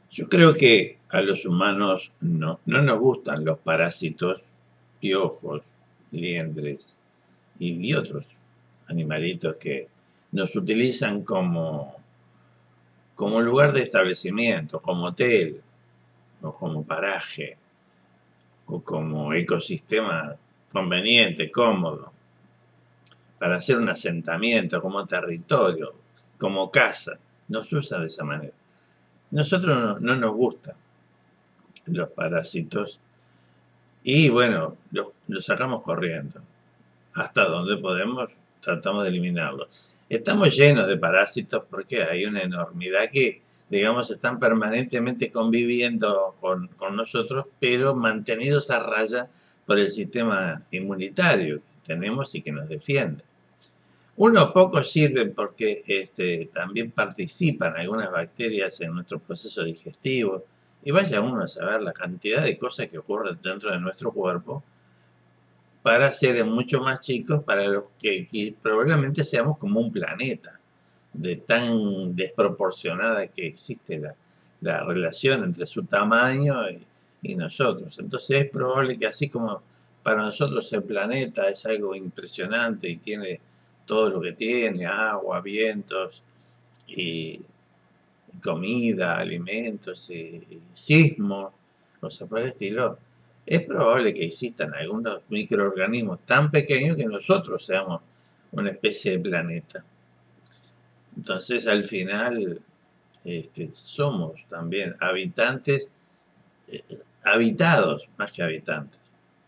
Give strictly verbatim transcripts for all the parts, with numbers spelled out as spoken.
Yo creo que a los humanos no, no nos gustan los parásitos, piojos, liendres y, y otros animalitos que nos utilizan como, como lugar de establecimiento, como hotel o como paraje o como ecosistema conveniente, cómodo, para hacer un asentamiento, como territorio, como casa. Nos usa de esa manera. Nosotros no, no nos gustan los parásitos y bueno, los lo sacamos corriendo. Hasta donde podemos, tratamos de eliminarlos. Estamos llenos de parásitos porque hay una enormidad que, digamos, están permanentemente conviviendo con, con nosotros, pero mantenidos a raya por el sistema inmunitario que tenemos y que nos defiende. Unos pocos sirven porque este, también participan algunas bacterias en nuestro proceso digestivo. Y vaya uno a saber la cantidad de cosas que ocurren dentro de nuestro cuerpo para seres mucho más chicos, para los que, que probablemente seamos como un planeta, de tan desproporcionada que existe la, la relación entre su tamaño y, y nosotros. Entonces es probable que así como para nosotros el planeta es algo impresionante y tiene todo lo que tiene, agua, vientos y, y comida, alimentos y, y sismos, cosas por el estilo, es probable que existan algunos microorganismos tan pequeños que nosotros seamos una especie de planeta. Entonces, al final, este, somos también habitantes, eh, habitados más que habitantes.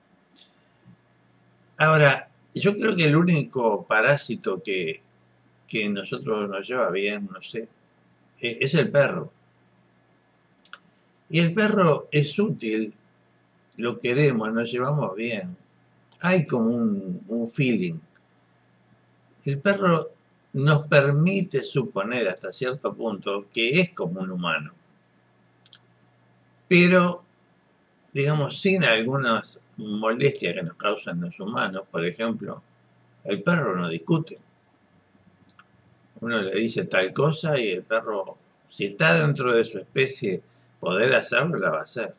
Ahora, yo creo que el único parásito que, que nosotros nos lleva bien, no sé, eh, es el perro. Y el perro es útil, lo queremos, nos llevamos bien. Hay como un, un feeling. El perro nos permite suponer hasta cierto punto que es como un humano, pero digamos sin algunas molestias que nos causan los humanos. Por ejemplo, el perro no discute. Uno le dice tal cosa y el perro, si está dentro de su especie, poder hacerlo, la va a hacer.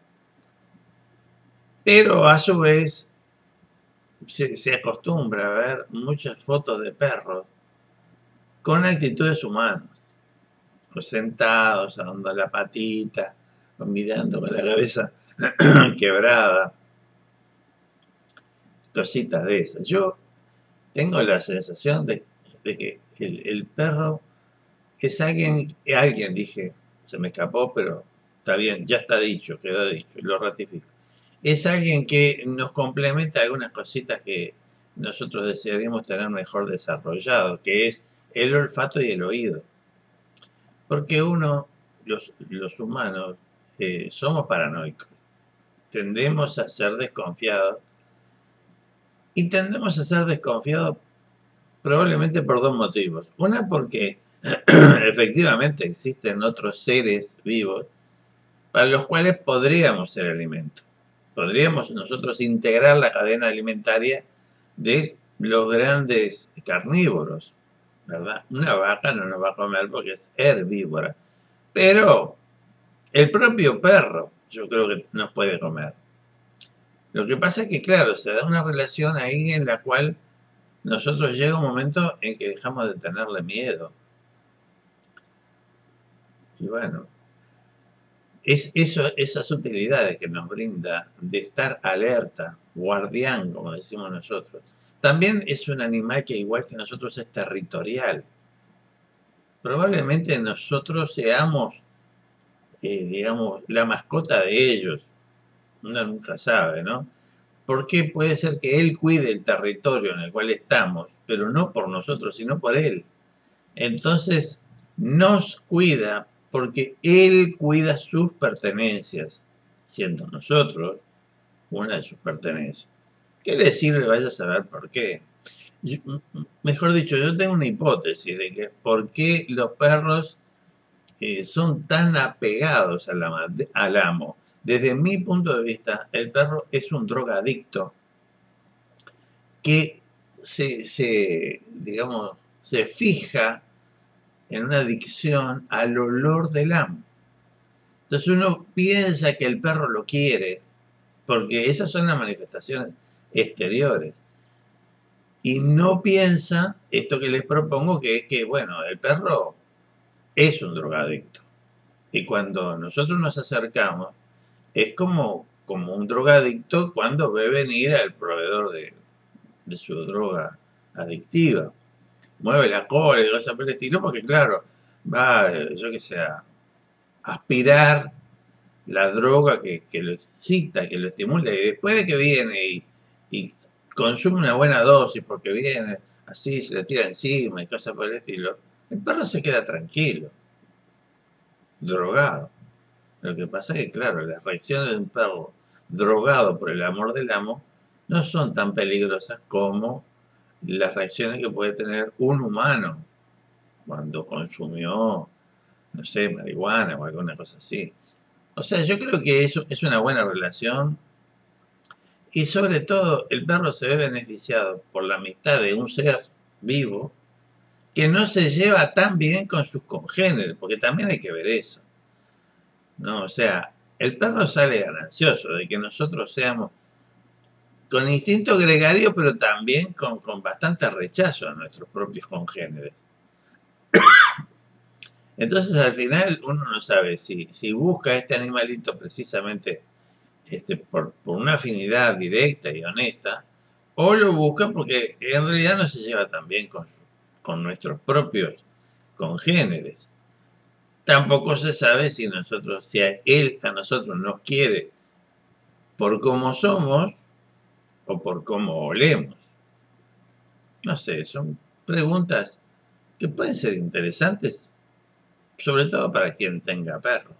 Pero a su vez se, se acostumbra a ver muchas fotos de perros con actitudes humanas, o sentados, dando la patita, o mirando con la cabeza quebrada, cositas de esas. Yo tengo la sensación de, de que el, el perro es alguien, alguien dije, se me escapó, pero está bien, ya está dicho, quedó dicho, y lo ratifico. Es alguien que nos complementa algunas cositas que nosotros desearíamos tener mejor desarrollado, que es el olfato y el oído. Porque uno, los, los humanos, eh, somos paranoicos, tendemos a ser desconfiados y tendemos a ser desconfiados probablemente por dos motivos. Una, porque efectivamente existen otros seres vivos para los cuales podríamos ser alimento. Podríamos nosotros integrar la cadena alimentaria de los grandes carnívoros, ¿verdad? Una vaca no nos va a comer porque es herbívora, pero el propio perro yo creo que nos puede comer. Lo que pasa es que, claro, se da una relación ahí en la cual nosotros llega un momento en que dejamos de tenerle miedo. Y bueno, es eso, esas utilidades que nos brinda de estar alerta, guardián, como decimos nosotros. También es un animal que, igual que nosotros, es territorial. Probablemente nosotros seamos, eh, digamos, la mascota de ellos. Uno nunca sabe, ¿no? Porque puede ser que él cuide el territorio en el cual estamos, pero no por nosotros, sino por él. Entonces, nos cuida porque él cuida sus pertenencias, siendo nosotros una de sus pertenencias. ¿Qué le sirve? Vaya a saber por qué. Yo, mejor dicho, yo tengo una hipótesis de que por qué los perros eh, son tan apegados al, ama, al amo. Desde mi punto de vista, el perro es un drogadicto que se, se, digamos, se fija en una adicción al olor del amo. Entonces uno piensa que el perro lo quiere, porque esas son las manifestaciones exteriores. Y no piensa esto que les propongo, que es que, bueno, el perro es un drogadicto. Y cuando nosotros nos acercamos, es como, como un drogadicto cuando ve venir al proveedor de, de su droga adictiva. Mueve la cola y cosas por el estilo, porque claro, va, yo que sé, a aspirar la droga que, que lo excita, que lo estimula, y después de que viene y, y consume una buena dosis, porque viene así, se le tira encima y cosas por el estilo, el perro se queda tranquilo, drogado. Lo que pasa es que, claro, las reacciones de un perro drogado por el amor del amo no son tan peligrosas como las reacciones que puede tener un humano cuando consumió, no sé, marihuana o alguna cosa así. O sea, yo creo que eso es una buena relación y sobre todo el perro se ve beneficiado por la amistad de un ser vivo que no se lleva tan bien con sus congéneres, porque también hay que ver eso, ¿no? O sea, el perro sale ganancioso de que nosotros seamos con instinto gregario, pero también con, con bastante rechazo a nuestros propios congéneres. Entonces, al final, uno no sabe si, si busca a este animalito precisamente este, por, por una afinidad directa y honesta, o lo busca porque en realidad no se lleva tan bien con, su- con nuestros propios congéneres. Tampoco se sabe si nosotros, si a él a nosotros nos quiere por cómo somos o por cómo olemos. No sé, son preguntas que pueden ser interesantes, sobre todo para quien tenga perro.